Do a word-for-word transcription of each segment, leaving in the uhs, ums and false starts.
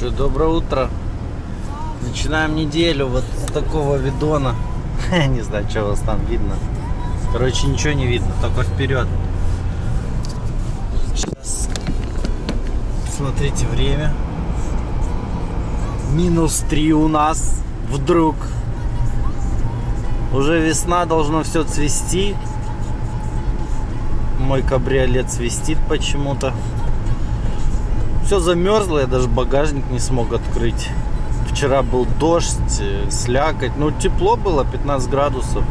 Что, доброе утро. Начинаем неделю вот с такого видона. Не знаю, что у вас там видно. Короче, ничего не видно, только вперед. Сейчас смотрите время. Минус три у нас. Вдруг. Уже весна, должно все цвести. Мой кабриолет свистит почему-то. Все замерзло, я даже багажник не смог открыть. Вчера был дождь, слякоть. Ну, тепло было, пятнадцать градусов.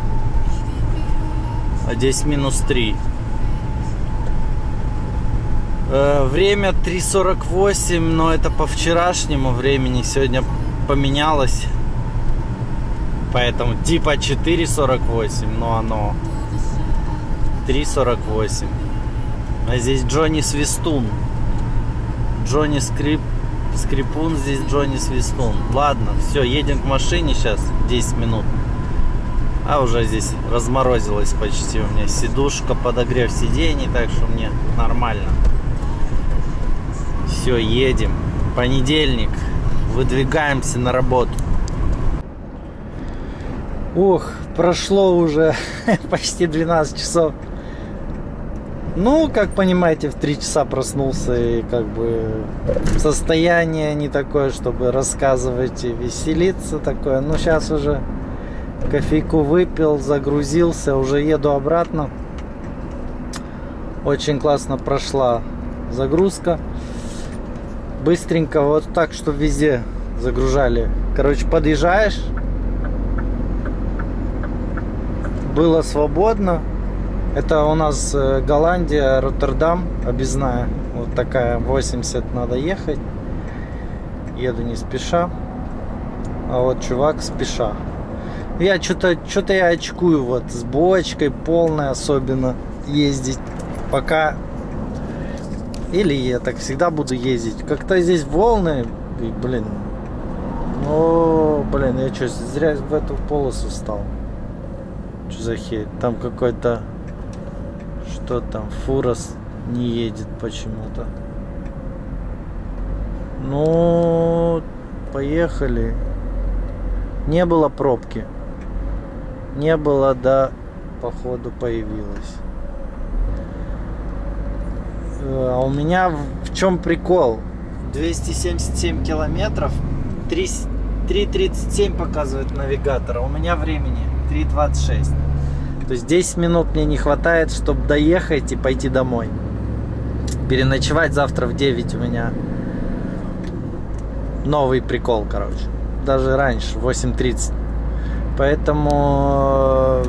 А здесь минус три. Э, время три сорок восемь, но это по вчерашнему времени. Сегодня поменялось. Поэтому типа четыре сорок восемь, но оно три сорок восемь. А здесь Джонни Свистун. Джонни Скрип... Скрипун, здесь Джонни Свистун. Ладно, все, едем к машине сейчас, десять минут. А уже здесь разморозилось почти у меня сидушка, подогрев сидений, так что мне нормально. Все, едем. Понедельник. Выдвигаемся на работу. Ох, прошло уже почти двенадцать часов. Ну, как понимаете, в три часа проснулся, и как бы состояние не такое, чтобы рассказывать и веселиться такое. Ну, сейчас уже кофейку выпил, загрузился, уже еду обратно. Очень классно прошла загрузка. Быстренько, вот так, что везде загружали. Короче, подъезжаешь. Было свободно. Это у нас Голландия, Роттердам, объездная. Вот такая, восемьдесят надо ехать. Еду не спеша. А вот чувак спеша. Я что-то что-то я очкую вот с бочкой полной особенно ездить. Пока... Или я так всегда буду ездить. Как-то здесь волны. И, блин. О, блин, я что, зря в эту полосу встал. Что за херь? Там какой-то... Что там? Фура не едет почему-то. Ну, поехали. Не было пробки. Не было, да, походу появилась. А у меня в чем прикол? двести семьдесят семь километров. три тридцать семь показывает навигатор. А у меня времени три двадцать шесть. То есть десять минут мне не хватает, чтобы доехать и пойти домой. Переночевать завтра в девять у меня новый прикол, короче. Даже раньше, в восемь тридцать. Поэтому...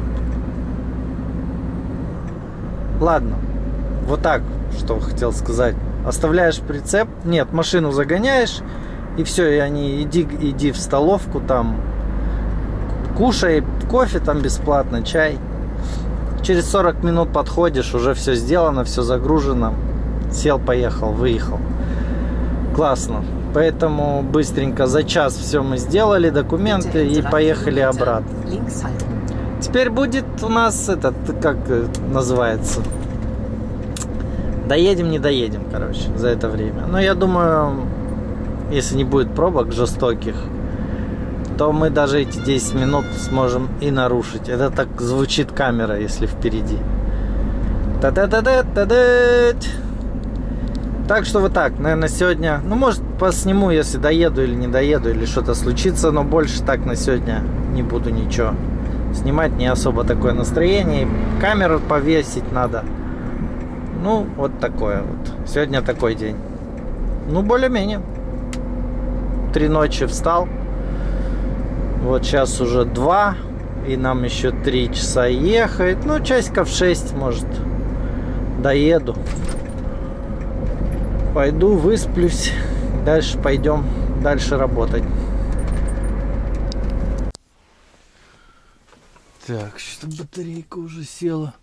Ладно. Вот так, что хотел сказать. Оставляешь прицеп. Нет, машину загоняешь. И все, и они, иди, иди в столовку там. Кушай кофе там бесплатно, чай. Через сорок минут подходишь, уже все сделано, все загружено. Сел, поехал, выехал. Классно. Поэтому быстренько за час все мы сделали, документы, и поехали обратно. Теперь будет у нас этот, как называется, доедем, не доедем, короче, за это время. Но я думаю, если не будет пробок жестоких, то мы даже эти десять минут сможем и нарушить. Это так звучит камера, если впереди. Та-та-та-та-та-та. Так что вот так, наверное, сегодня... Ну, может, посниму, если доеду или не доеду, или что-то случится, но больше так на сегодня не буду ничего снимать. Не особо такое настроение. Камеру повесить надо. Ну, вот такое вот. Сегодня такой день. Ну, более-менее. Три ночи встал. Вот сейчас уже два, и нам еще три часа ехать. Ну, часиков шесть, может, доеду. Пойду, высплюсь. Дальше пойдем, дальше работать. Так, что-то батарейка уже села.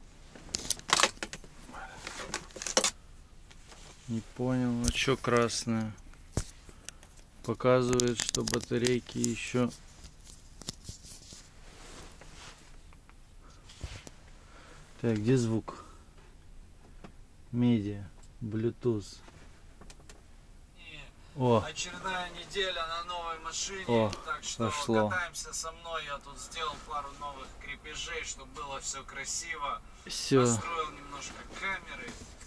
Не понял, а что красное? Показывает, что батарейки еще... Так, где звук? Медиа, Bluetooth. О. Очередная неделя на новой машине. О, так что пошло. катаемся со мной. Я тут сделал пару новых крепежей, чтобы было все красиво. Все. Настроил немножко камеры.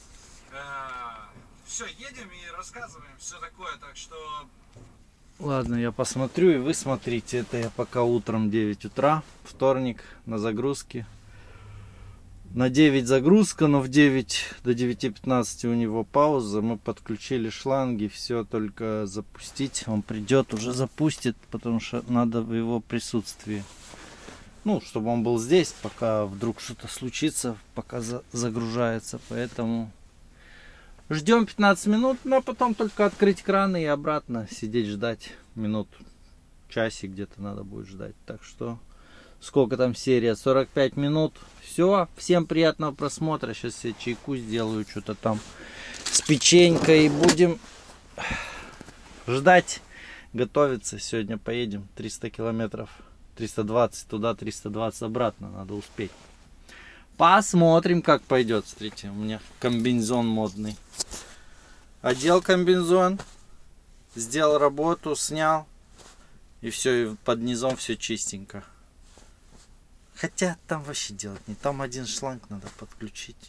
Все, едем и рассказываем все такое. Так что... Ладно, я посмотрю, и вы смотрите. Это я пока утром девять утра, вторник, на загрузке. На девять загрузка, но в девять до девяти пятнадцати у него пауза. Мы подключили шланги, все только запустить. Он придет, уже запустит, потому что надо в его присутствии. Ну, чтобы он был здесь, пока вдруг что-то случится, пока за загружается. Поэтому ждем пятнадцать минут, но потом только открыть краны и обратно сидеть ждать минут. Часик где-то надо будет ждать. Так что... Сколько там серия? сорок пять минут. Все. Всем приятного просмотра. Сейчас я чайку сделаю. Что-то там с печенькой. И будем ждать. Готовиться. Сегодня поедем триста километров. триста двадцать туда, триста двадцать обратно. Надо успеть. Посмотрим, как пойдет. Смотрите, у меня комбинезон модный. Одел комбинезон. Сделал работу, снял. И все, и под низом все чистенько. Хотя там вообще делать не. Там один шланг надо подключить.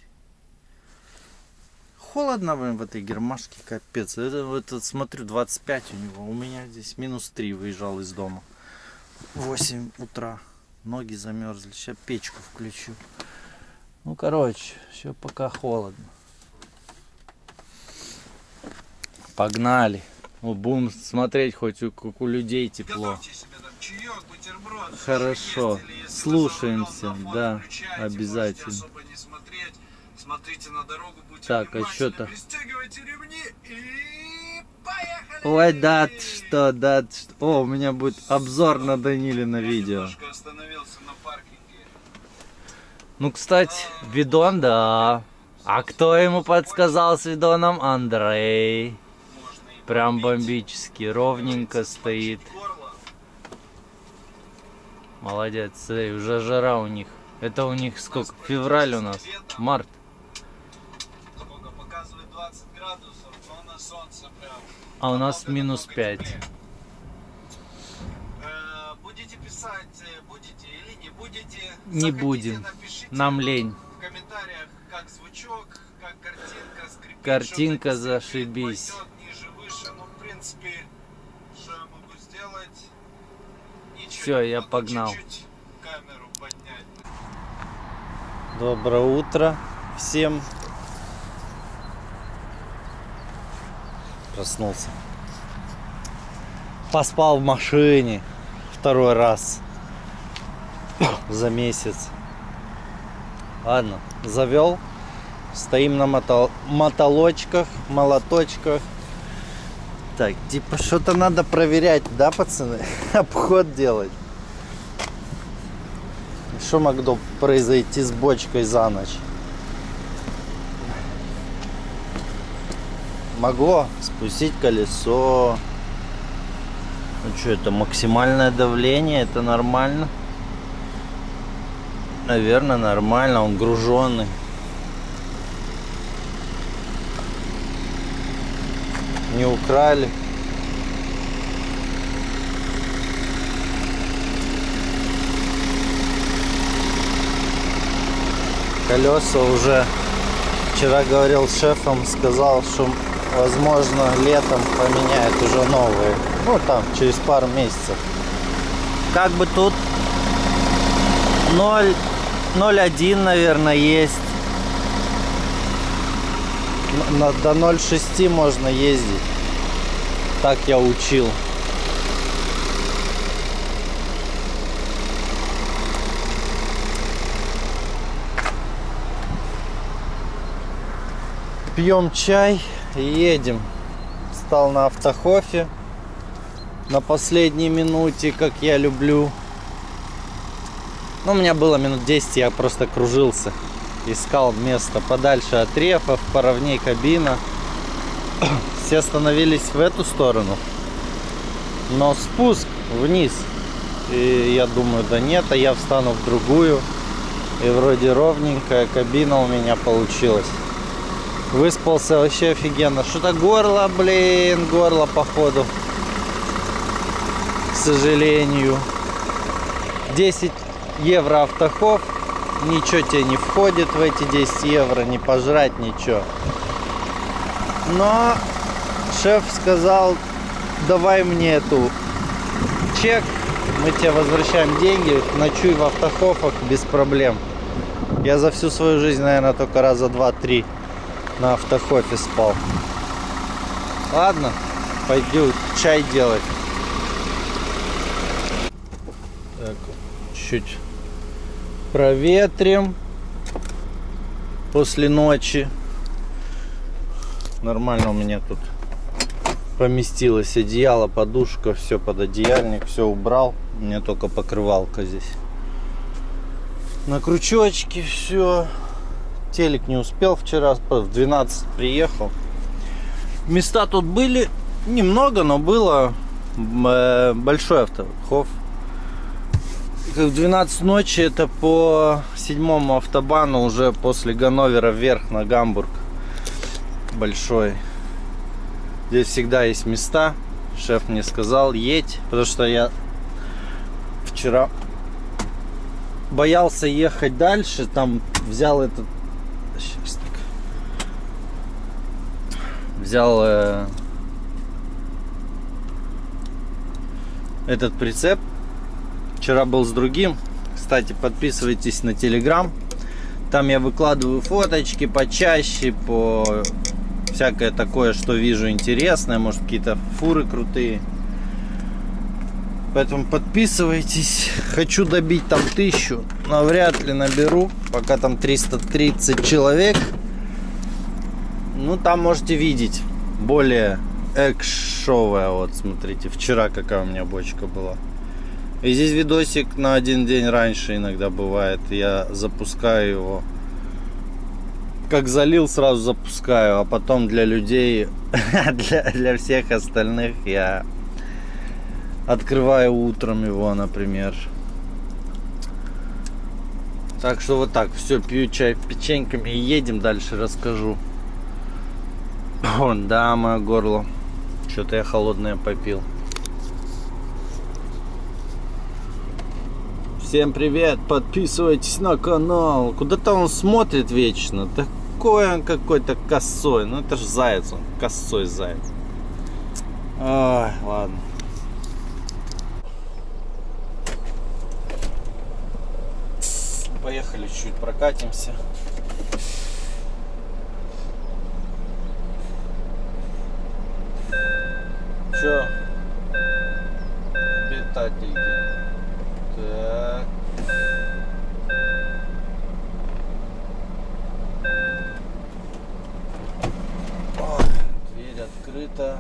Холодно, блин, в этой гермашке, капец. Это вот смотрю, двадцать пять у него. У меня здесь минус три, выезжал из дома. восемь утра. Ноги замерзли. Сейчас печку включу. Ну, короче, еще пока холодно. Погнали. Ну, будем смотреть, хоть у, как у людей тепло. Чаек, бутерброд, хорошо, есть, слушаемся, да, обязательно. Не смотреть. Смотрите на дорогу, будьте так, а что-то... Пристегивайте ремни и поехали! Ой, да, что, да, что... О, у меня будет обзор на Данилина видео. Остановился на паркинге. Ну, кстати, Видон, да. А кто ему подсказал с Видоном? Андрей. Прям бомбически, ровненько стоит. Молодец, смотри, уже жара у них. Это у них сколько? Февраль у нас? Март. Сколько показывает двадцать градусов, но на солнце прям. А у нас минус пять. Будете писать, будете или не будете? Не будем. Нам лень. В комментариях, как звучок, как картинка, скрипит. Картинка зашибись. Ниже, выше, ну, в принципе, что я могу сделать? Все, я погнал. Чуть-чуть камеру поднять. Доброе утро всем. Проснулся. Поспал в машине второй раз за месяц. Ладно, завел. Стоим на мотол... мотолочках, молоточках. Так, типа что-то надо проверять, да, пацаны? Обход делать. Что могло произойти с бочкой за ночь? Могло спустить колесо. Ну что, это максимальное давление, это нормально? Наверное, нормально, он груженный. Не украли. Колеса уже, вчера говорил с шефом, сказал, что возможно летом поменяет уже новые. Ну там через пару месяцев. Как бы тут ноль ноль один, наверное, есть. До ноль шесть можно ездить. Так я учил. Пьем чай и едем. Встал на автохофе на последней минуте, как я люблю. Ну, у меня было минут десять, я просто кружился. Искал место подальше от рефов, поровней кабина. Все остановились в эту сторону, но спуск вниз. И я думаю, да нет, а я встану в другую. И вроде ровненькая кабина у меня получилась. Выспался вообще офигенно. Что-то горло, блин, горло походу. К сожалению. десять евро автохов. Ничего тебе не входит в эти десять евро. Не пожрать, ничего. Но шеф сказал, давай мне эту чек. Мы тебе возвращаем деньги. Ночуй в автохофах без проблем. Я за всю свою жизнь, наверное, только раза два-три на автохофе спал. Ладно, пойду чай делать. Так, чуть проветрим после ночи. Нормально у меня тут поместилось одеяло, подушка, все под одеяльник, все убрал. У меня только покрывалка здесь. На крючочке все. Телек не успел вчера, в двенадцать приехал. Места тут были немного, но было большой автохоф. В двенадцать ночи это по седьмому автобану, уже после Ганновера вверх на Гамбург. Большой. Здесь всегда есть места. Шеф мне сказал, едь, потому что я вчера боялся ехать дальше. Там взял этот... Сейчас так. Взял э, этот прицеп. Вчера был с другим. Кстати, подписывайтесь на Telegram. Там я выкладываю фоточки почаще, по всякое такое, что вижу интересное. Может, какие-то фуры крутые. Поэтому подписывайтесь. Хочу добить там тысячу, но вряд ли наберу. Пока там триста тридцать человек. Ну, там можете видеть более экшовая. Вот, смотрите, вчера какая у меня бочка была. И здесь видосик на один день раньше иногда бывает. Я запускаю его. Как залил, сразу запускаю. А потом для людей, для, для всех остальных я открываю утром его, например. Так что вот так. Все, пью чай печеньками и едем дальше, расскажу. О, да, мое горло. Что-то я холодное попил. Всем привет, подписывайтесь на канал. Куда-то он смотрит вечно. Такой он какой-то косой. Ну это же заяц, он косой заяц. Ой, ладно. Поехали, чуть прокатимся. Чё? Питатель. Так. О, дверь открыта.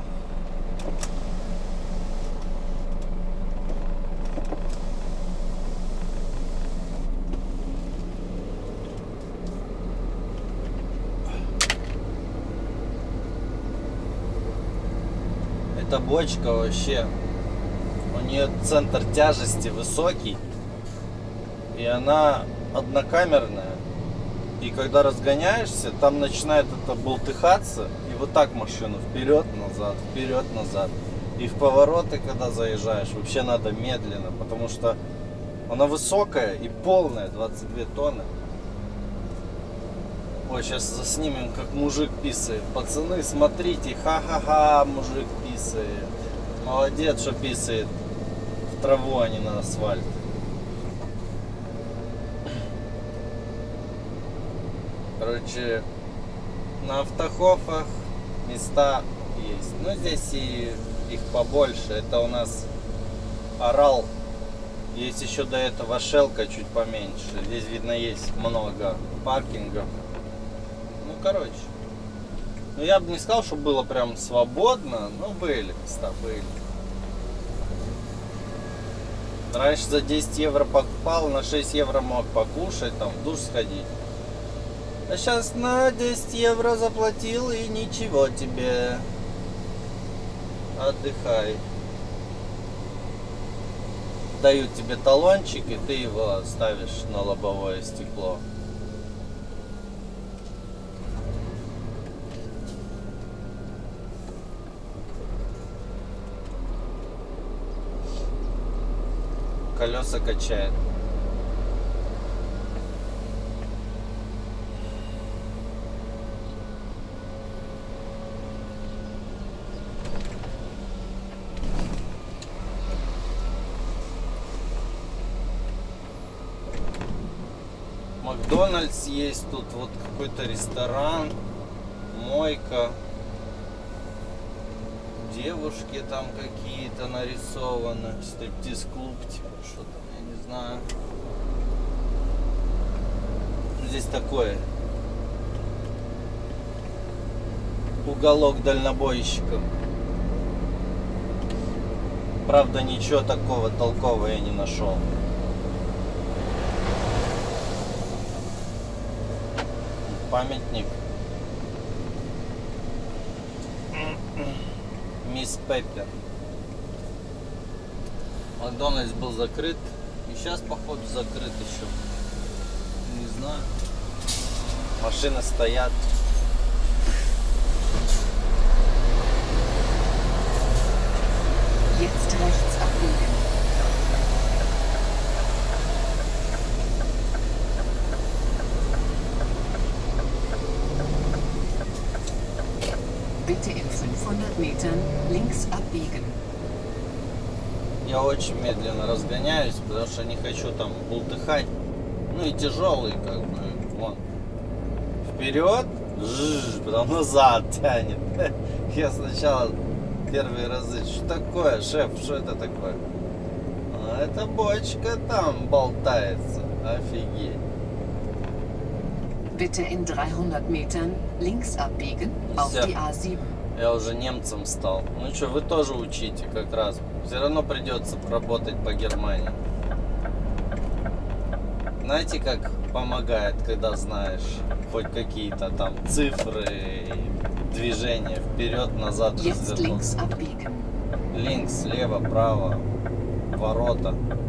Эта бочка вообще, у нее центр тяжести высокий, и она однокамерная, и когда разгоняешься, там начинает это болтыхаться, и вот так машину вперед-назад, вперед-назад, и в повороты, когда заезжаешь, вообще надо медленно, потому что она высокая и полная, двадцать две тонны. Ой, сейчас заснимем, как мужик писает. Пацаны, смотрите, ха-ха-ха, мужик писает. Молодец, что писает в траву, а не на асфальт. Короче, на автохофах места есть. Ну, здесь и их побольше. Это у нас Орал. Есть еще до этого Шелка чуть поменьше. Здесь, видно, есть много паркингов. Ну, короче. Ну, я бы не сказал, что было прям свободно, но были места, были. Раньше за десять евро покупал, на шесть евро мог покушать, там, в душ сходить. А сейчас на десять евро заплатил и ничего тебе. Отдыхай. Дают тебе талончик, и ты его ставишь на лобовое стекло. колеса качает. Макдональдс есть, тут вот какой-то ресторан, мойка, девушки там какие-то нарисованы, стриптиз-клуб, типа что-то, я не знаю. Здесь такое уголок дальнобойщиков. Правда, ничего такого толкового я не нашел. Памятник Мисс Пеппер. Макдональдс был закрыт. И сейчас, походу, закрыт еще. Не знаю. Машины стоят. Jetzt rechts abbiegen. Bitte in fünfhundert Metern links abbiegen. Я очень медленно разгоняюсь, потому что не хочу там бултыхать. Ну и тяжелый, как бы, вон. Вперед, жжж, потом назад тянет. Я сначала первые разы, что такое, шеф, что это такое? А это бочка там болтается, офигеть. Bitte in dreihundert Metern links abbiegen auf Все. die A sieben. Я уже немцем стал. Ну что, вы тоже учите как раз. Все равно придется работать по Германии. Знаете, как помогает, когда знаешь хоть какие-то там цифры, движения вперед, назад, Jetzt развернуться. links abbiegen. Линк, слева, право, ворота.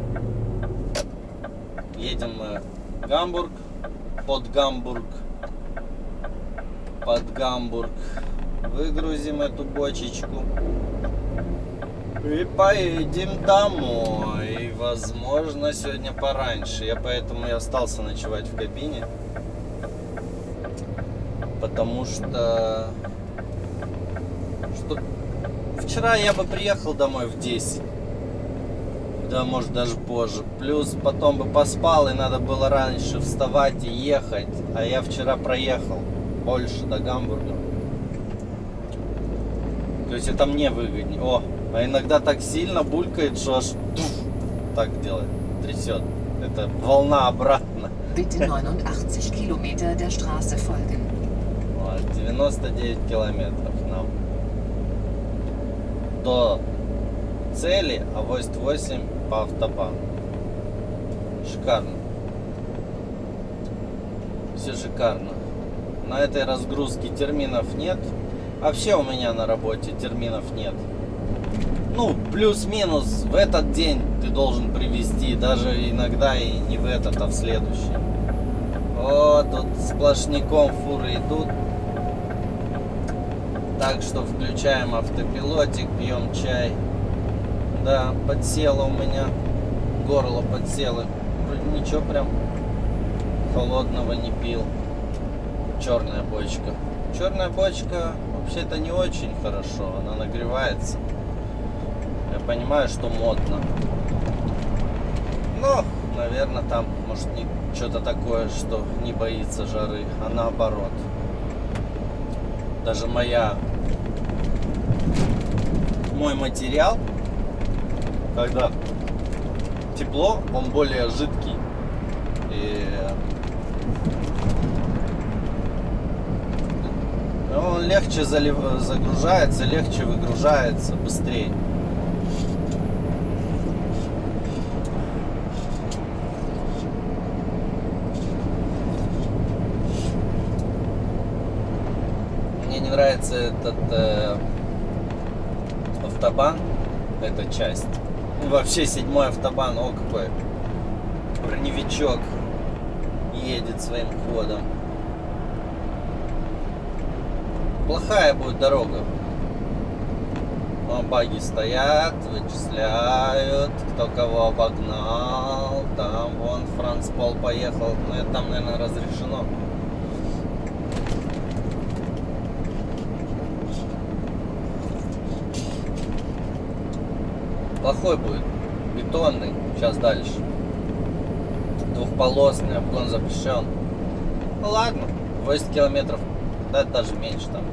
Едем мы в Гамбург, под Гамбург, под Гамбург. Выгрузим эту бочечку и поедем домой. Возможно, сегодня пораньше. Я поэтому и остался ночевать в кабине. Потому что... что вчера я бы приехал домой в десять. Да, может, даже позже. Плюс потом бы поспал, и надо было раньше вставать и ехать. А я вчера проехал больше до Гамбурга. То есть это мне выгоднее. О, а иногда так сильно булькает, что аж туф, так делает, трясет. Это волна обратно. Bitte neunundachtzig Kilometer der Straße folgen. Вот, девяносто девять километров нам до цели, а восемьдесят восемь по автобану. Шикарно. Все шикарно. На этой разгрузке терминов нет. Вообще у меня на работе терминов нет. Ну, плюс-минус в этот день ты должен привезти. Даже иногда и не в этот, а в следующий. Вот, тут сплошняком фуры идут. Так что включаем автопилотик, пьем чай. Да, подсело у меня. Горло подсело. Вроде ничего прям холодного не пил. Черная бочка. Черная бочка вообще-то не очень хорошо. Она нагревается. Я понимаю, что модно. Но, наверное, там может не что-то такое, что не боится жары, а наоборот. Даже моя мой материал, когда тепло, он более жидкий. И он легче залив... загружается, легче выгружается, быстрее. Мне не нравится этот э, автобан, эта часть. И вообще седьмой автобан, о какой броневичок едет своим ходом. Плохая будет дорога. баги стоят, вычисляют, кто кого обогнал. Там вон Франц Пол поехал. Ну это там, наверное, разрешено. Плохой будет. Бетонный. Сейчас дальше. Двухполосный, обгон запрещен. Ну ладно, восемьдесят километров. Да, даже меньше там.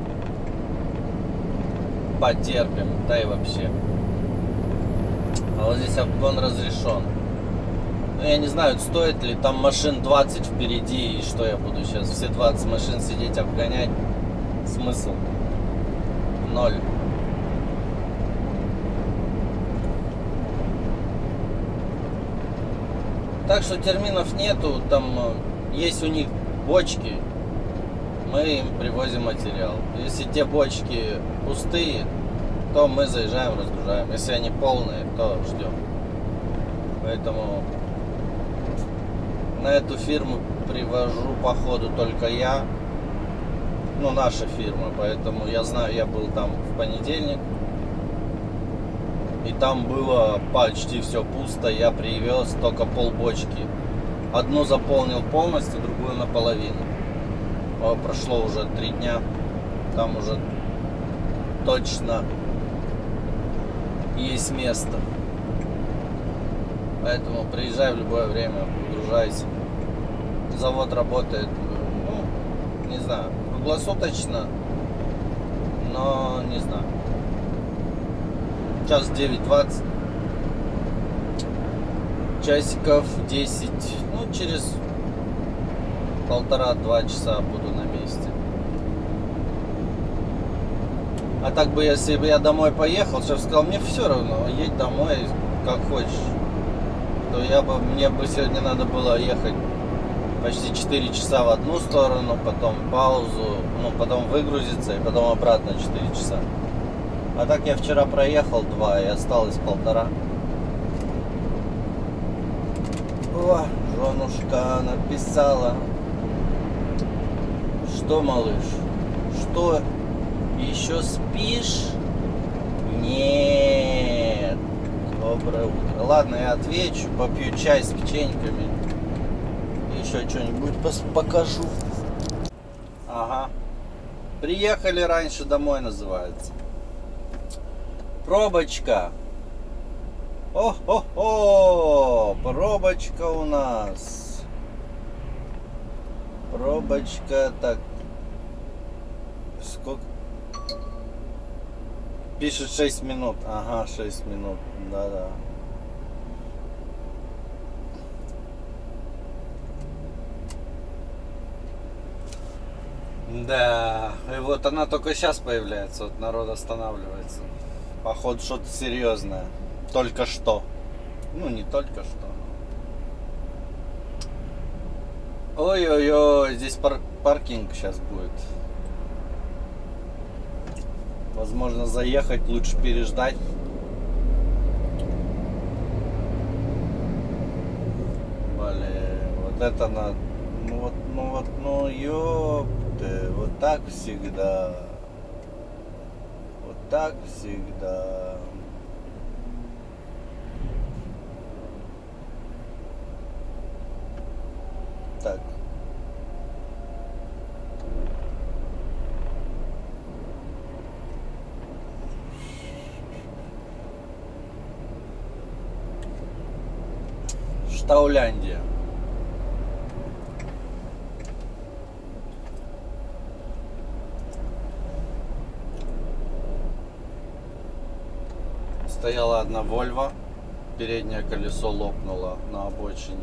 Потерпим, да и вообще. А вот здесь обгон разрешен. Ну я не знаю, стоит ли, там машин двадцать впереди, и что я буду сейчас все двадцать машин сидеть обгонять? Смысл? Ноль. Так что терминов нету, там есть у них бочки, мы им привозим материал. Если те бочки пустые, то мы заезжаем, разгружаем. Если они полные, то ждем. Поэтому на эту фирму привожу по ходу только я. Ну, наша фирма. Поэтому я знаю, я был там в понедельник. И там было почти все пусто. Я привез только полбочки. Одну заполнил полностью, другую наполовину. О, прошло уже три дня. Там уже точно есть место. Поэтому приезжай в любое время, выгружайся. Завод работает, ну, не знаю, круглосуточно, но не знаю. Сейчас девять двадцать. Часиков десять. Ну, через полтора-два часа буду на месте. А так бы, если бы я домой поехал, шеф сказал, мне все равно, едь домой, как хочешь. То я бы, мне бы сегодня надо было ехать почти четыре часа в одну сторону, потом паузу, ну, потом выгрузиться и потом обратно четыре часа. А так я вчера проехал два и осталось полтора. О, женушка написала. Что, малыш? Что, еще спишь? Нет. Доброе утро. Ладно, я отвечу, попью чай с печеньками. Еще что-нибудь покажу. Ага. Приехали раньше домой, называется. Пробочка. О-хо-хо! Пробочка у нас. Пробочка, так. Сколько? Пишет шесть минут. Ага, шесть минут. Да-да. Да. И вот она только сейчас появляется. Вот народ останавливается. Походу что-то серьезное. Только что. Ну, не только что. Ой-ой-ой, здесь пар- паркинг сейчас будет. Возможно, заехать, лучше переждать. Блин, вот это надо. Ну вот, ну вот, ну ёпты, вот так всегда. Вот так всегда. Так. Штауляндия. Стояла одна Вольво, переднее колесо лопнуло на обочине.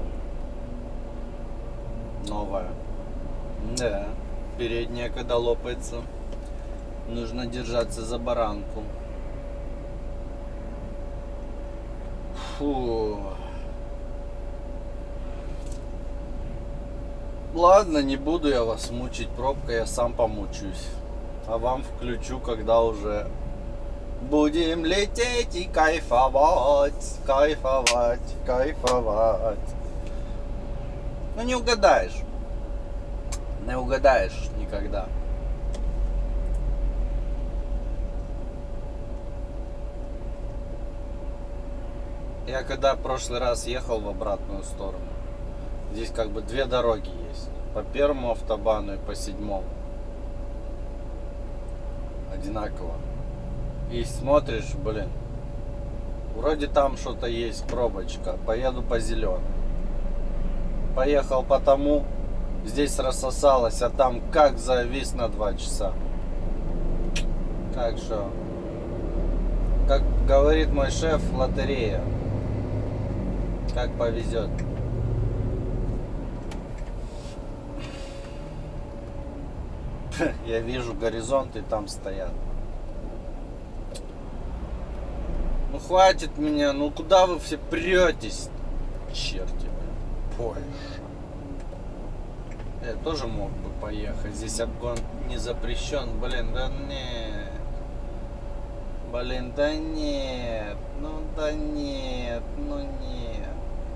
Новая. Да, передняя когда лопается, нужно держаться за баранку. Фу. Ладно, не буду я вас мучить пробкой, я сам помучаюсь. А вам включу, когда уже будем лететь и кайфовать, кайфовать, кайфовать. Ну не угадаешь. Не угадаешь никогда. Я когда в прошлый раз ехал в обратную сторону, здесь как бы две дороги есть. По первому автобану и по седьмому. Одинаково. И смотришь, блин, вроде там что-то есть, пробочка. Поеду по зеленой. Поехал по тому, здесь рассосалось, а там как завис на два часа. Так что, как говорит мой шеф, лотерея. Как повезет. Я вижу горизонт, и там стоят. Ну хватит меня, ну куда вы все претесь? Черти, Польша. Я тоже мог бы поехать. Здесь обгон не запрещен. Блин, да нет. Блин, да нет. Ну да нет. Ну нет.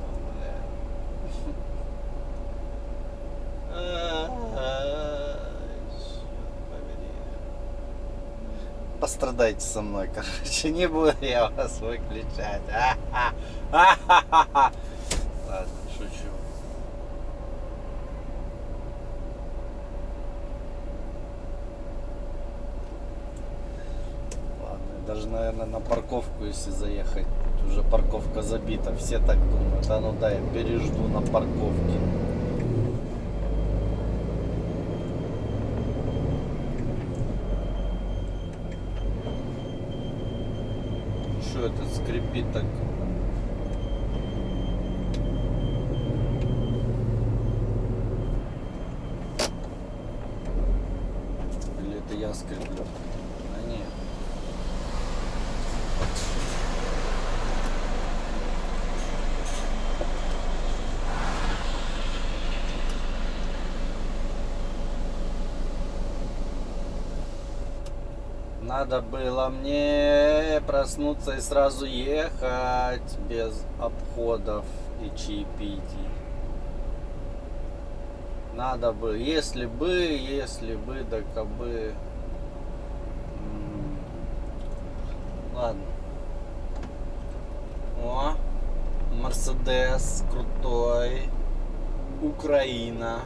Пострадайте со мной, короче, не буду я вас выключать. Ладно, шучу. Ладно, даже, наверное, на парковку, если заехать, уже парковка забита. Все так думают. А ну да, я пережду на парковке. Что это скрипит так? Или это я скреплю? А нет. Надо было мне проснуться и сразу ехать без обходов и чаепитий. Надо бы, если бы, если бы, да кабы. Ладно. О, Мерседес крутой. Украина.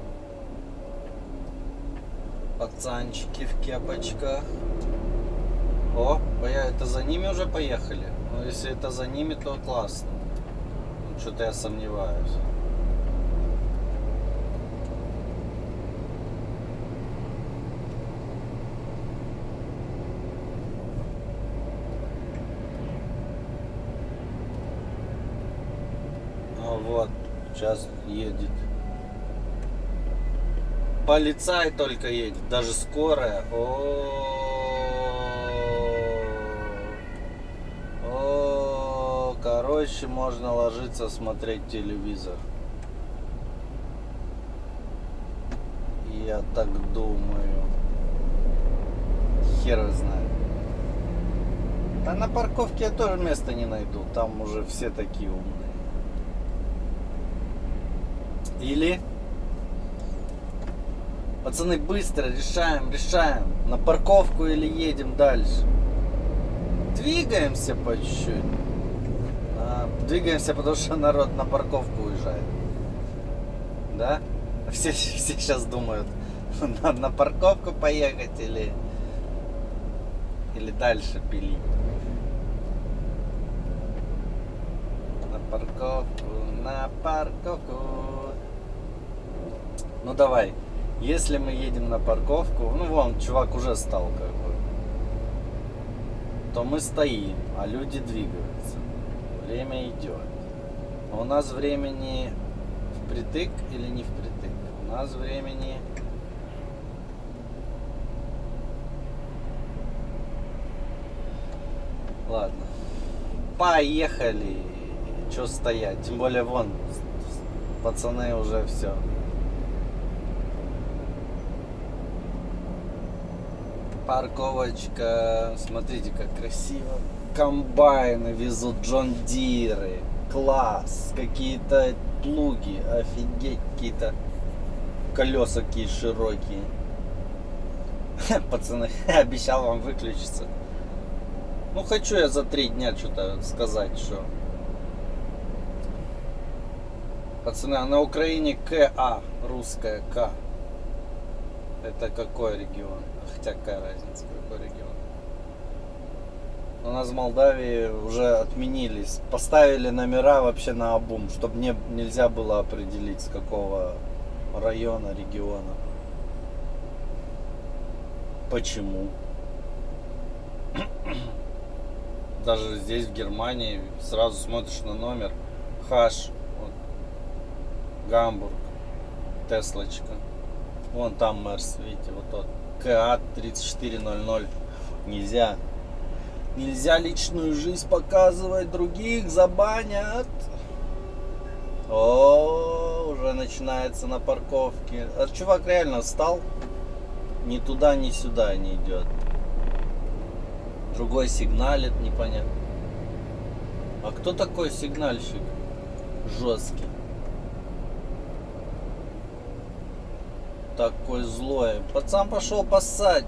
Пацанчики в кепочках. О, это за ними уже поехали. Ну, если это за ними, то классно. Ну, что-то я сомневаюсь. А вот, сейчас едет. Полицай только едет, даже скорая. О, о, короче, можно ложиться смотреть телевизор. Я так думаю. Хер знает. А на парковке я тоже места не найду. Там уже все такие умные. Или... Пацаны, быстро решаем, решаем. На парковку или едем дальше. Двигаемся по чуть-чуть. А, двигаемся, потому что народ на парковку уезжает. Да? Все, все сейчас думают, на, на парковку поехать или, или дальше пилить. На парковку, на парковку. Ну давай. Если мы едем на парковку, ну вон, чувак уже стал как бы, то мы стоим, а люди двигаются. Время идет. А у нас времени впритык или не впритык? У нас времени... Ладно. Поехали. Че стоять? Тем более вон, пацаны уже все. Парковочка. Смотрите, как красиво. Комбайны везут, Джон Диры. Класс. Какие-то плуги. Офигеть, какие-то колеса какие широкие. Пацаны, обещал вам выключиться. Ну, хочу я за три дня что-то сказать, что Пацаны, а на Украине КА, русская К. Это какой регион? Хотя какая разница, какой регион? У нас в Молдавии уже отменились. Поставили номера вообще на обум, чтобы не, нельзя было определить, с какого района, региона. Почему? Даже здесь, в Германии, сразу смотришь на номер. Хаш, вот, Гамбург, Теслочка. Вон там Мерс, видите, вот тот. КА тридцать четыре ноль ноль. Нельзя. Нельзя личную жизнь показывать, других забанят. О, уже начинается на парковке. А чувак реально встал. Ни туда, ни сюда не идет. Другой сигналит, непонятно. А кто такой сигнальщик? Жесткий. Такой злой. Пацан пошел поссать.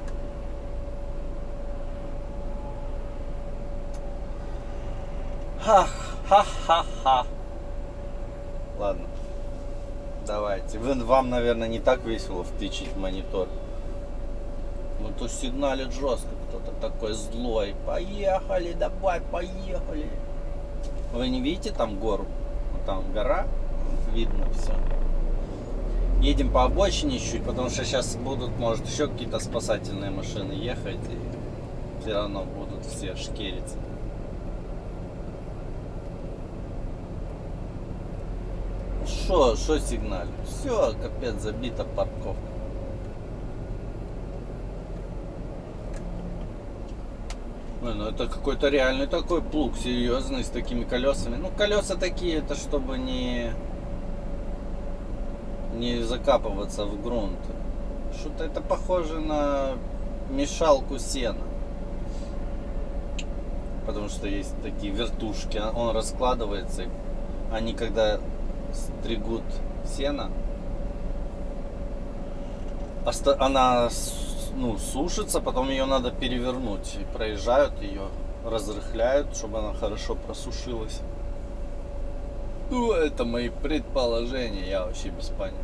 Ха-ха-ха-ха. Ладно. Давайте. Вы, вам, наверное, не так весело втычить в монитор. Ну то сигналит жестко. Кто-то такой злой. Поехали, давай, поехали. Вы не видите там гору? Вот там гора. Видно все. Едем по обочине чуть, потому что сейчас будут, может, еще какие-то спасательные машины ехать. И все равно будут все шкериться. Шо, шо сигналит? Все, капец, забита парковка. Ой, ну это какой-то реальный такой плуг, серьезный, с такими колесами. Ну, колеса такие, это чтобы не, не закапываться в грунт. Что-то это похоже на мешалку сена. Потому что есть такие вертушки, он раскладывается. Они когда стригут сено, она, ну, сушится, потом ее надо перевернуть. И проезжают ее, разрыхляют, чтобы она хорошо просушилась. Ну, это мои предположения, я вообще без понятия.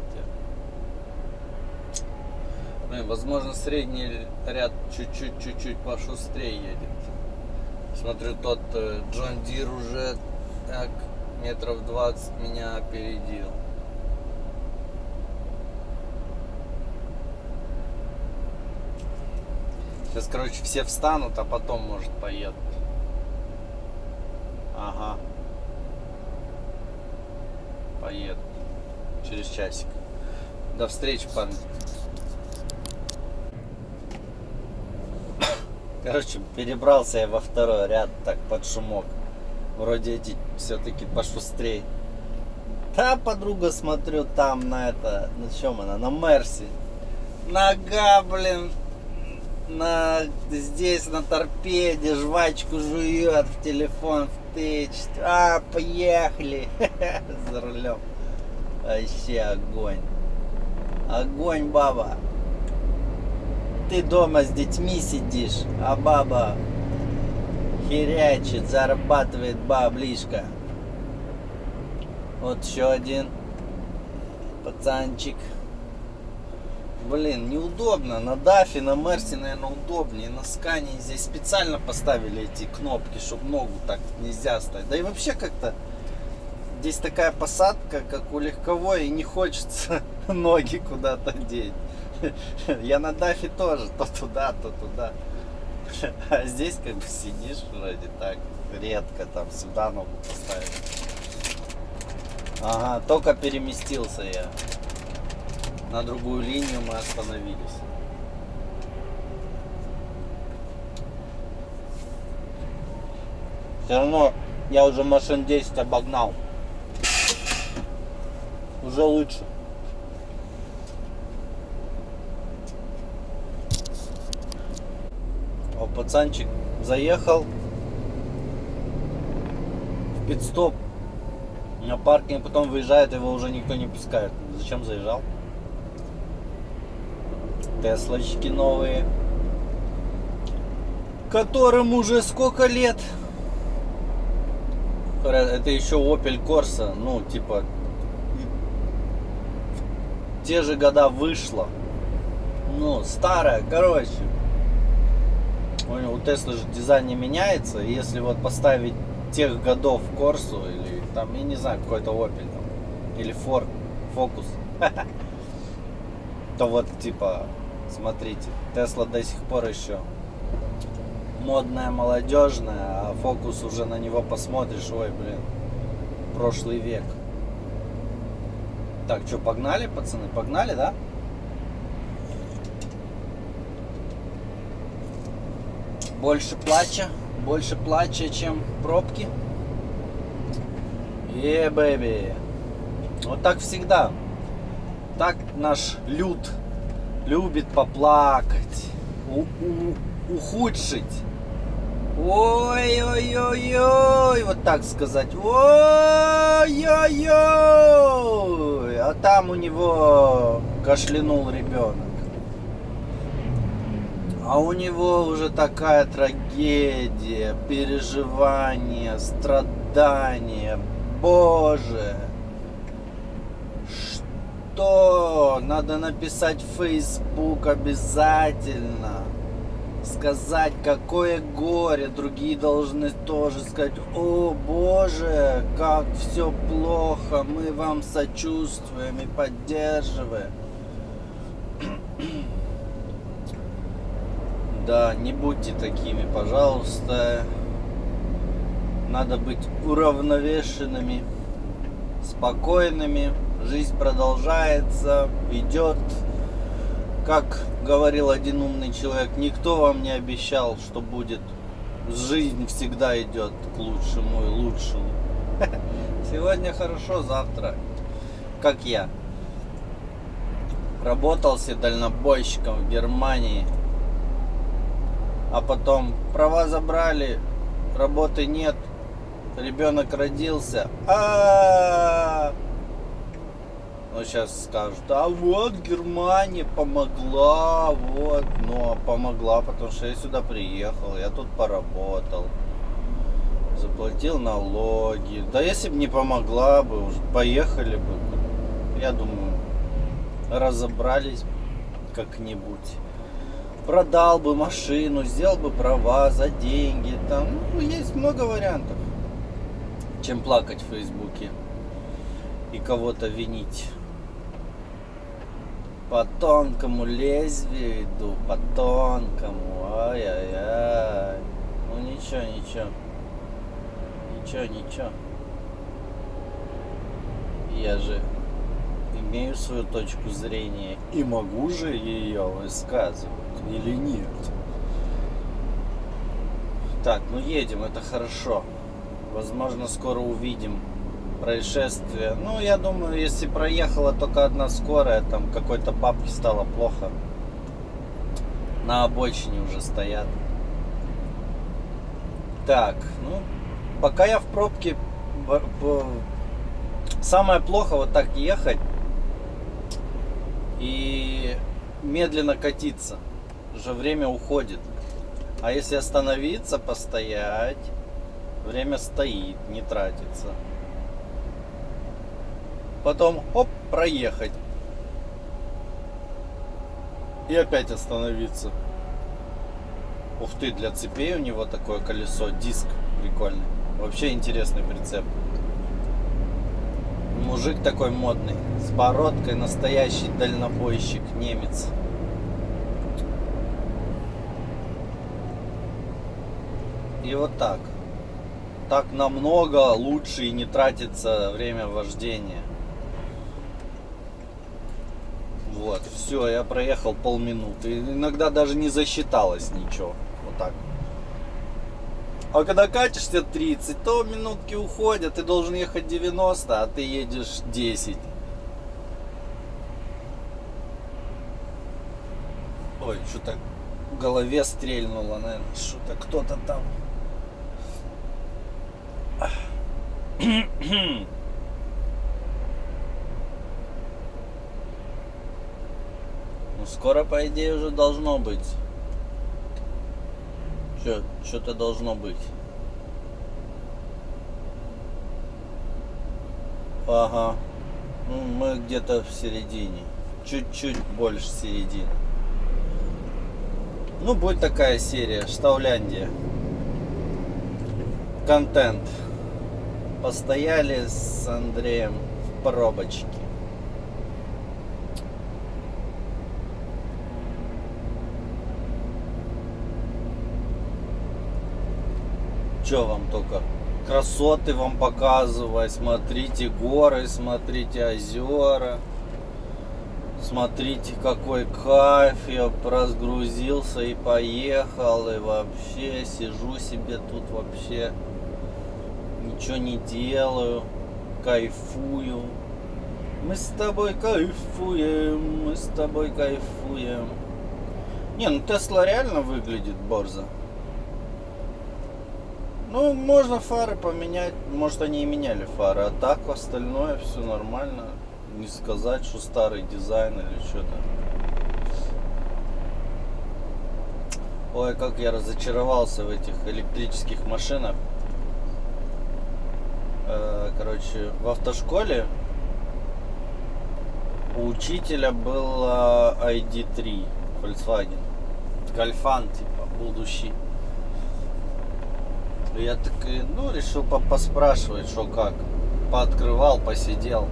Ну, возможно, средний ряд чуть-чуть, чуть-чуть пошустрее едет. Смотрю, тот Джон Дир уже так метров двадцать меня опередил. Сейчас, короче, все встанут, а потом, может, поедут. Ага. Поедут. Через часик. До встречи, парни. Короче, перебрался я во второй ряд, так, под шумок. Вроде эти все-таки пошустрей. Да, подруга, смотрю, там на это, на чем она, на Мерси. Нога, блин, на, здесь на торпеде, жвачку жует, в телефон втычет. А, поехали. За рулем. Вообще огонь. Огонь, баба. Ты дома с детьми сидишь, а баба херячит, зарабатывает баблишко. Вот еще один пацанчик. Блин, неудобно. На Дафе, на Мерсе, наверное, удобнее. На Скане здесь специально поставили эти кнопки, чтобы ногу так нельзя ставить. Да и вообще как-то здесь такая посадка, как у легковой, и не хочется ноги куда-то деть. Я на Дафе тоже, то туда, то туда. А здесь как бы сидишь вроде так, редко там сюда ногу поставить. Ага, только переместился я. На другую линию мы остановились. Все равно я уже машин десять обогнал. Уже лучше. О, пацанчик заехал в пит-стоп на паркинг, потом выезжает, его уже никто не пускает. Зачем заезжал? Теслочки новые, которым уже сколько лет. Это еще Opel Corsa, ну типа те же года вышла. Ну, старая, короче. У Теслы же дизайн не меняется. И если вот поставить тех годов Корсу или там, я не знаю, какой-то Opel там, или Ford Focus, то вот типа, смотрите, Тесла до сих пор еще модная, молодежная, а Focus уже на него посмотришь, ой, блин, прошлый век. Так, что, погнали, пацаны? Погнали, да? Больше плача, больше плача, чем пробки. Е, бэби. Вот так всегда. Так наш люд любит поплакать, у -у ухудшить. Ой-ой-ой-ой, вот так сказать. Ой-ой-ой. А там у него кашлянул ребенок. А у него уже такая трагедия, переживания, страдания. Боже. Что? Надо написать в Facebook обязательно. Сказать, какое горе. Другие должны тоже сказать: о боже, как все плохо, мы вам сочувствуем и поддерживаем. Да, не будьте такими, пожалуйста. Надо быть уравновешенными, спокойными. Жизнь продолжается, идет. Как говорил один умный человек, никто вам не обещал, что будет. Жизнь всегда идет к лучшему и лучшему. Сегодня хорошо, завтра как я. Работал себе дальнобойщиком в Германии. А потом права забрали, работы нет, ребенок родился. А-а-а! Ну, сейчас скажут: а вот Германия помогла, вот. Ну, помогла, потому что я сюда приехал, я тут поработал, заплатил налоги. Да если бы не помогла бы, уже поехали бы, я думаю, разобрались как-нибудь. Продал бы машину, сделал бы права за деньги. Там, ну, есть много вариантов, чем плакать в Фейсбуке и кого-то винить. По тонкому лезвию иду, по тонкому. Ай-яй-яй. Ну ничего, ничего. Ничего, ничего. Я же имею свою точку зрения и могу же ее высказывать. Или нет? Так, ну едем, это хорошо. Возможно, скоро увидим происшествие. Ну, я думаю, если проехала только одна скорая, там какой-то бабке стало плохо. На обочине уже стоят. Так, ну, пока я в пробке, самое плохо вот так ехать и медленно катиться. Уже время уходит. А если остановиться, постоять, время стоит, не тратится. Потом, оп, проехать. И опять остановиться. Ух ты, для цепей у него такое колесо, диск прикольный. Вообще интересный прицеп. Мужик такой модный, с бородкой, настоящий дальнобойщик, немец. И вот так. Так намного лучше и не тратится время вождения. Вот, все, я проехал полминуты. Иногда даже не засчиталось ничего. Вот так. А когда катишься тридцать, то минутки уходят. Ты должен ехать девяносто, а ты едешь десять. Ой, что-то в голове стрельнуло, наверное. Что-то кто-то там. Ну, скоро, по идее, уже должно быть. Что-то должно быть. Ага. Ну, мы где-то в середине. чуть-чуть больше середины. Ну, будет такая серия, Штауляндия. Контент. Постояли с Андреем в пробочке. Че вам только красоты вам показывать, смотрите горы, смотрите озера, смотрите какой кайф, я разгрузился и поехал, и вообще сижу себе тут вообще, ничего не делаю, кайфую, мы с тобой кайфуем, мы с тобой кайфуем. Не, ну Тесла реально выглядит борзо. Ну, можно фары поменять, может они и меняли фары, а так остальное все нормально. Не сказать, что старый дизайн или что-то. Ой, как я разочаровался в этих электрических машинах. Короче, в автошколе у учителя было ай ди три Volkswagen. Гольфан, типа, будущий. Я так, ну, решил поспрашивать, что как. Пооткрывал, посидел.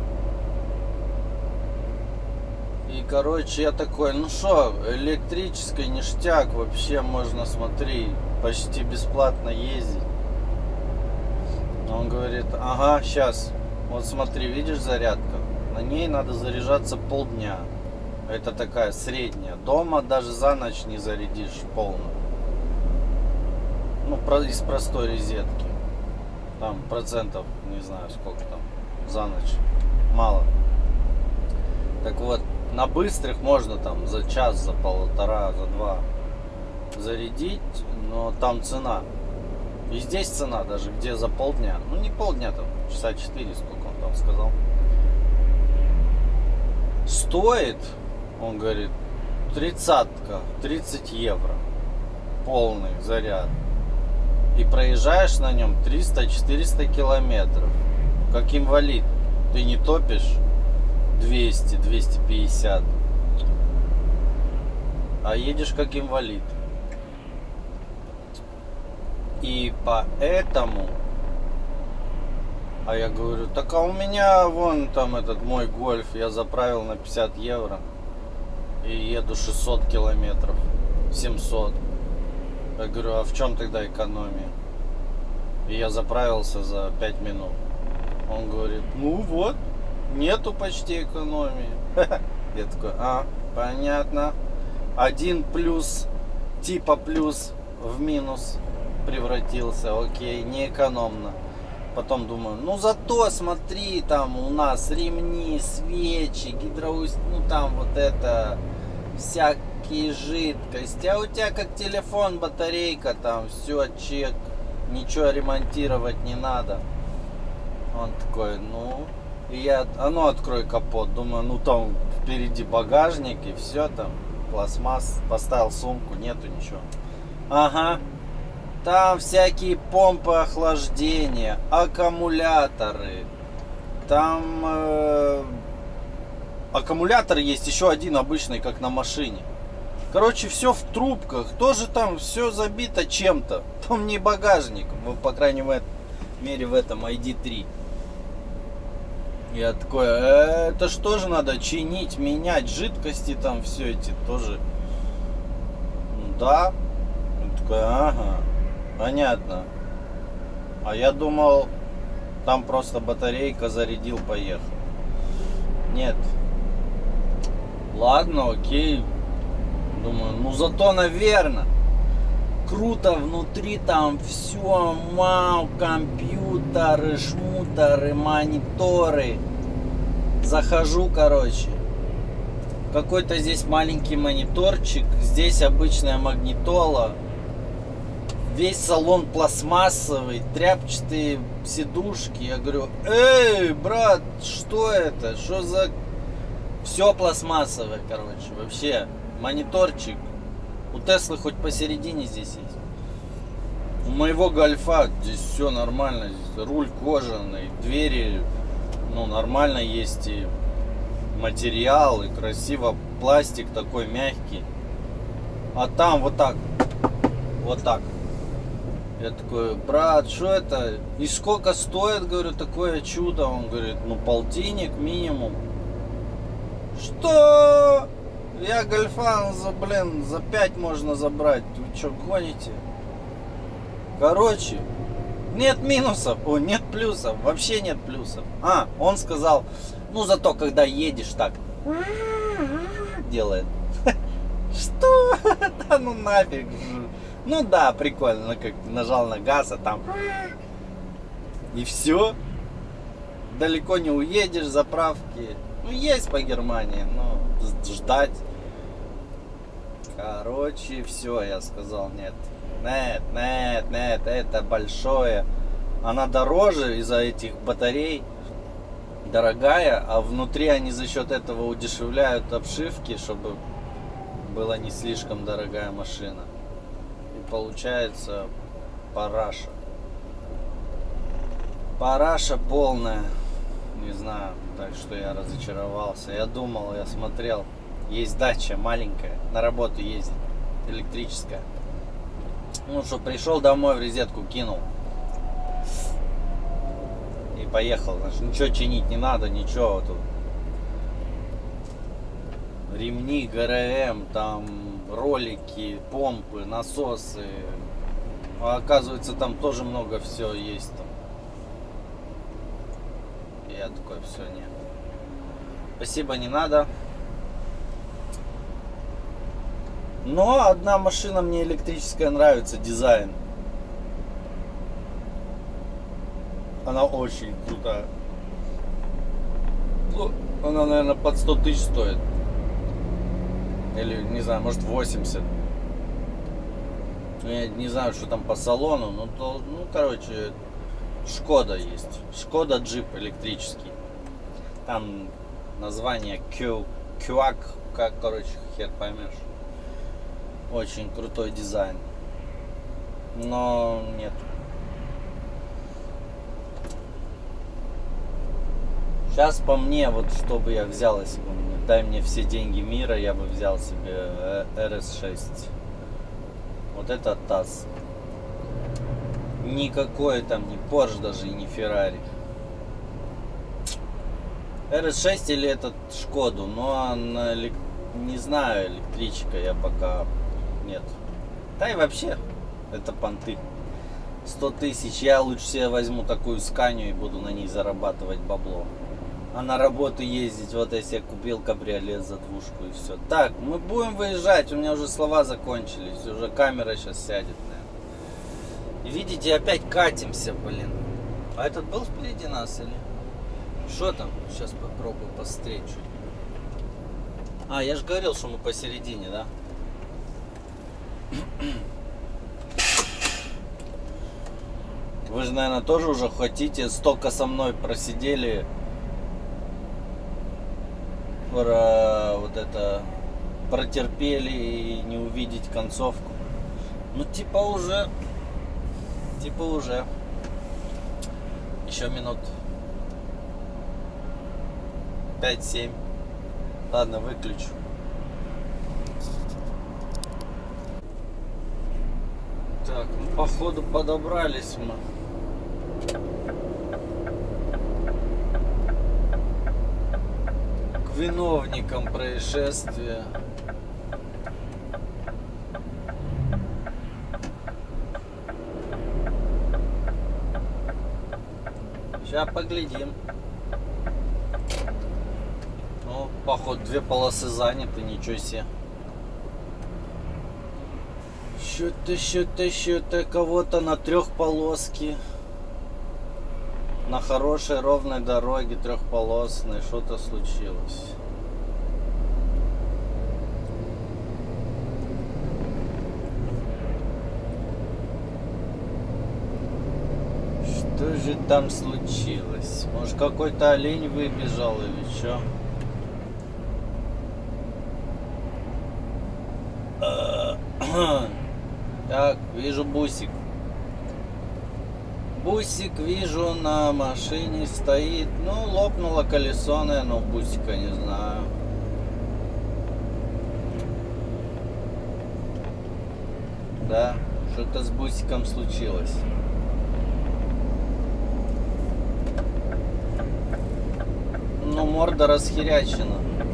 И, короче, я такой, ну что, электрический ништяк, вообще можно, смотри, почти бесплатно ездить. Он говорит, ага, сейчас, вот смотри, видишь зарядка? На ней надо заряжаться полдня. Это такая средняя. Дома даже за ночь не зарядишь полную. Ну, из простой розетки. Там процентов, не знаю сколько там, за ночь. Мало. Так вот, на быстрых можно там за час, за полтора, за два зарядить, но там цена. И здесь цена даже, где за полдня. Ну, не полдня, там, часа четыре, сколько он там сказал. Стоит, он говорит, тридцатка, тридцать евро. Полный заряд. И проезжаешь на нем триста-четыреста километров. Как инвалид. Ты не топишь двести-двести пятьдесят. А едешь как инвалид. И поэтому... А я говорю, так а у меня вон там этот мой гольф. Я заправил на пятьдесят евро. И еду шестьсот километров. семьсот. Я говорю, а в чем тогда экономия? И я заправился за пять минут. Он говорит, ну вот, нету почти экономии. Я такой, а, понятно. Один плюс, типа плюс в минус превратился. Окей, не экономно. Потом думаю, ну зато смотри, там у нас ремни, свечи, гидроуз, ну там вот это, всякие жидкости. А у тебя как телефон, батарейка, там все, чек, ничего ремонтировать не надо. Он такой, ну, и я, а ну открой капот, думаю, ну там впереди багажник и все там, пластмасс, поставил сумку, нету ничего. Ага. Там всякие помпы охлаждения, аккумуляторы. Там э, аккумулятор есть еще один обычный, как на машине. Короче, все в трубках. Тоже там все забито чем-то. Там не багажник, по крайней мере в этом ай ди три. Я такой, э, это что же надо чинить, менять жидкости там все эти тоже. Да. Я такой, ага. Понятно. А я думал, там просто батарейка зарядил, поехал. Нет. Ладно, окей. Думаю, ну зато, наверное, круто внутри там все, мау, компьютеры, шмутеры, мониторы. Захожу, короче. Какой-то здесь маленький мониторчик, здесь обычная магнитола. Весь салон пластмассовый, тряпчатые сидушки. Я говорю, эй, брат, что это? Что за... Все пластмассовое, короче, вообще. Мониторчик. У Теслы хоть посередине здесь есть. У моего Гольфа здесь все нормально. Здесь руль кожаный, двери, ну, нормально есть. И материал и красиво, пластик такой мягкий. А там вот так, вот так. Я такой: брат, что это? И сколько стоит, говорю, такое чудо? Он говорит: ну, полтинник минимум. Что? Я гольфан, за, блин, за пять можно забрать. Вы что, гоните? Короче, нет минусов, о, нет плюсов, вообще нет плюсов. А, он сказал: ну, зато когда едешь так делает. Что? Да ну нафиг. Ну да, прикольно, как нажал на газ, а там и все. Далеко не уедешь, заправки. Ну, есть по Германии, но ждать. Короче, все, я сказал: нет. Нет, нет, нет, это большое. Она дороже из-за этих батарей. Дорогая, а внутри они за счет этого удешевляют обшивки, чтобы была не слишком дорогая машина. И получается параша. Параша полная. Не знаю, так что я разочаровался. Я думал, я смотрел. Есть дача маленькая, на работу ездит, электрическая. Ну что, пришел домой, в розетку кинул. И поехал. Значит, ничего чинить не надо, ничего. Тут ремни, ГРМ, там ролики, помпы, насосы. А оказывается, там тоже много всего есть. Там. И я такой: все, нет. Спасибо, не надо. Но одна машина мне электрическая нравится, дизайн. Она очень крутая. Ну, она, наверное, под сто тысяч стоит. Или, не знаю, может восемьдесят. Я не знаю, что там по салону. Но, то, ну, короче, Шкода есть. Шкода джип электрический. Там название Q, Кюак, как, короче, хер поймешь. Очень крутой дизайн. Но нет. Сейчас по мне, вот что бы я взял, если бы мне, дай мне все деньги мира, я бы взял себе эр эс шесть. Вот это ТАСС. Никакой там не Porsche даже и не Ferrari. эр эс шесть или этот Шкоду, но она, не знаю, электричка я пока нет. Да и вообще, это понты. сто тысяч, я лучше себе возьму такую Сканию и буду на ней зарабатывать бабло. А на работу ездить, вот если я купил кабриолет за двушку и все. Так, мы будем выезжать, у меня уже слова закончились, уже камера сейчас сядет, наверное. И видите, опять катимся, блин. А этот был впереди нас или? Что там? Сейчас попробую посмотреть чуть. А, я же говорил, что мы посередине, да? Вы же, наверное, тоже уже хотите, столько со мной просидели, про вот это протерпели и не увидеть концовку. Ну типа уже, типа уже. Еще минут пять-семь. Ладно, выключу. Так, ну походу подобрались мы. К виновникам происшествия. Сейчас поглядим. Ну, походу, две полосы заняты, ничего себе. Что-то, что-то, что-то, кого-то на трехполоске. На хорошей ровной дороге трехполосной что-то случилось. Что же там случилось? Может, какой-то олень выбежал или что? Так, вижу бусик. Бусик вижу на машине стоит. Ну, лопнуло колесо, наверное, у бусика, не знаю. Да, что-то с бусиком случилось. Ну, морда расхерячена.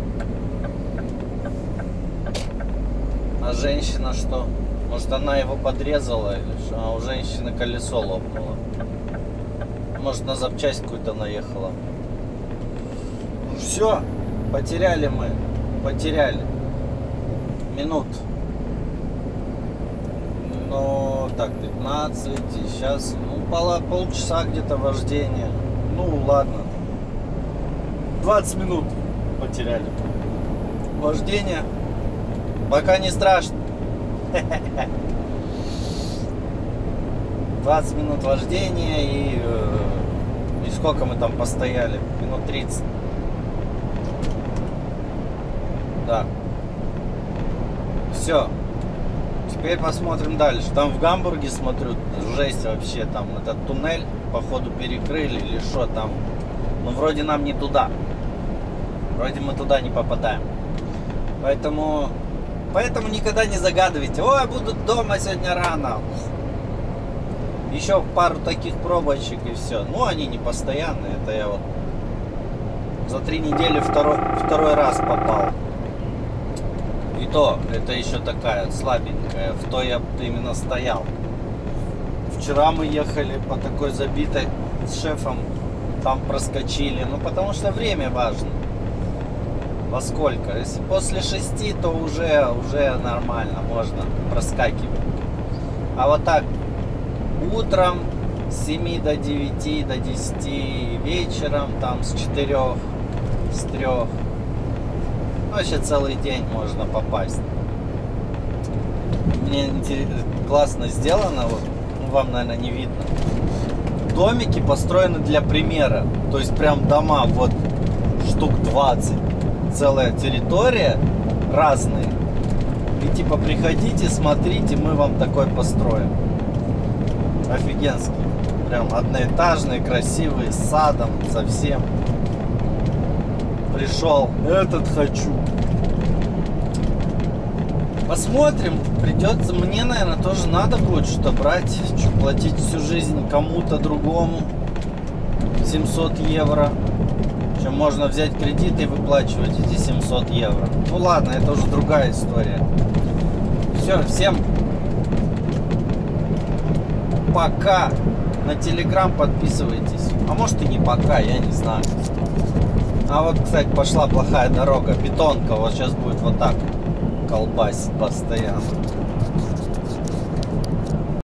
А женщина что? Может, она его подрезала или что? А у женщины колесо лопнуло. Может, на запчасть какую-то наехала. Ну все, потеряли мы. Потеряли. Минут. Ну, так, пятнадцать. И сейчас, ну, пол, полчаса где-то вождения. Ну, ладно. двадцать минут потеряли. Вождение. Пока не страшно. двадцать минут вождения и, и сколько мы там постояли? Минут тридцать. Да. Все. Теперь посмотрим дальше. Там в Гамбурге, смотрю, жесть вообще. Там этот туннель, походу, перекрыли или что там. Ну, вроде нам не туда. Вроде мы туда не попадаем. Поэтому... Поэтому никогда не загадывайте. Ой, буду дома сегодня рано. Еще пару таких пробочек и все. Ну, они не постоянные. Это я вот за три недели второй, второй раз попал. И то, это еще такая слабенькая. В то я именно стоял. Вчера мы ехали по такой забитой с шефом. Там проскочили. Ну, потому что время важно. Во сколько? Если после шести, то уже, уже нормально, можно проскакивать. А вот так, утром с семи до девяти, до десяти, вечером там с четырёх, с трёх. Вообще целый день можно попасть. Мне классно сделано, вот, ну, вам, наверное, не видно. Домики построены для примера. То есть прям дома, вот штук двадцать. Целая территория, разные. И типа приходите, смотрите, мы вам такой построим. Офигенский. Прям одноэтажный, красивый, с садом, совсем. Пришел, этот хочу. Посмотрим. Придется, мне, наверное, тоже надо будет что-то брать. Что, платить всю жизнь кому-то другому. семьсот евро. Чем можно взять кредит и выплачивать эти семьсот евро. Ну ладно, это уже другая история. Все, всем пока. На Телеграм подписывайтесь. А может и не пока, я не знаю. А вот, кстати, пошла плохая дорога. Бетонка вот сейчас будет вот так колбасить постоянно.